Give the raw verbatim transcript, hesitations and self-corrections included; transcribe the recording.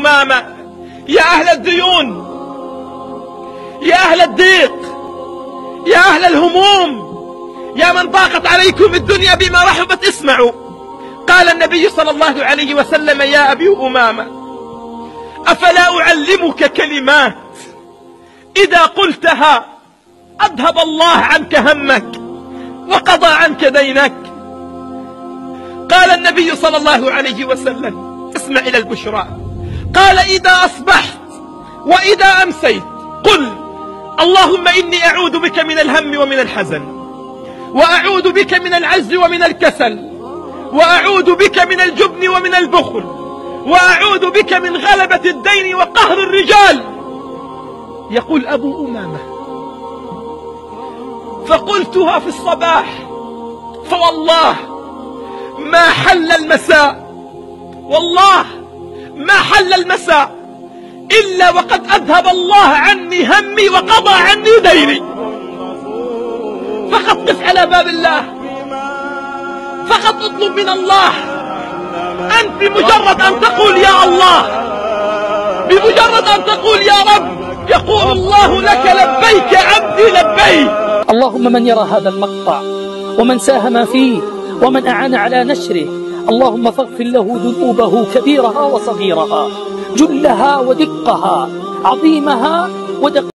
أمامة: يا أهل الديون، يا أهل الضيق، يا أهل الهموم، يا من ضاقت عليكم الدنيا بما رحبت، اسمعوا. قال النبي صلى الله عليه وسلم: يا أبي أمامة، أفلا أعلمك كلمات إذا قلتها أذهب الله عنك همك وقضى عنك دينك؟ قال النبي صلى الله عليه وسلم: اسمع إلى البشرى. قال: إذا أصبحت وإذا أمسيت قل: اللهم إني أعوذ بك من الهم ومن الحزن، وأعوذ بك من العجز ومن الكسل، وأعوذ بك من الجبن ومن البخل، وأعوذ بك من غلبة الدين وقهر الرجال. يقول أبو أمامة: فقلتها في الصباح فوالله ما حل المساء، والله ما حل المساء إلا وقد أذهب الله عني همي وقضى عني ديني. فقط قف على باب الله، فقط اطلب من الله. أنت بمجرد أن تقول يا الله، بمجرد أن تقول يا رب، يقول الله لك: لبيك عبدي لبيك. اللهم من يرى هذا المقطع ومن ساهم فيه ومن أعان على نشره، اللهم فاغفر له ذنوبه كبيرها وصغيرها، جلها ودقها، عظيمها ودقها.